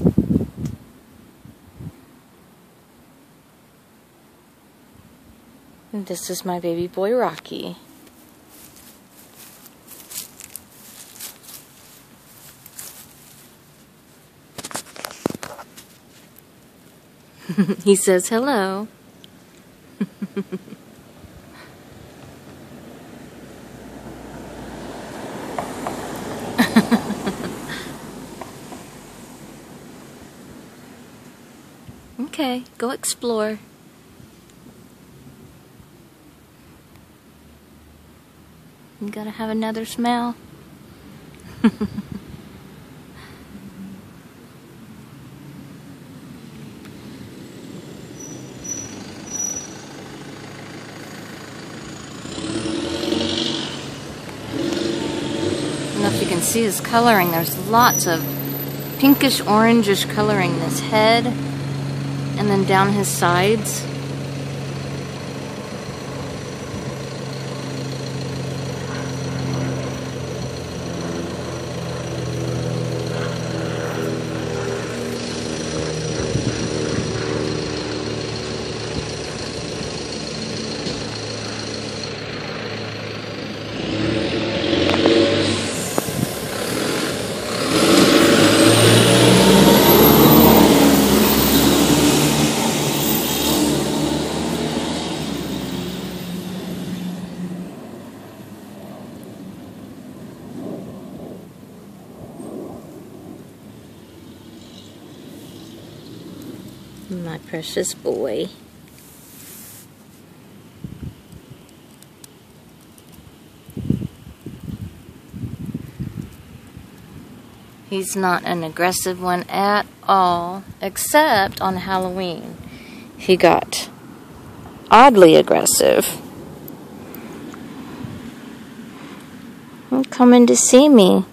And this is my baby boy, Rocky. He says hello. Okay, go explore. You gotta have another smell. I don't know if you can see his coloring. There's lots of pinkish orangish coloring in his head and then down his sides. My precious boy. He's not an aggressive one at all, except on Halloween. He got oddly aggressive. Coming to see me.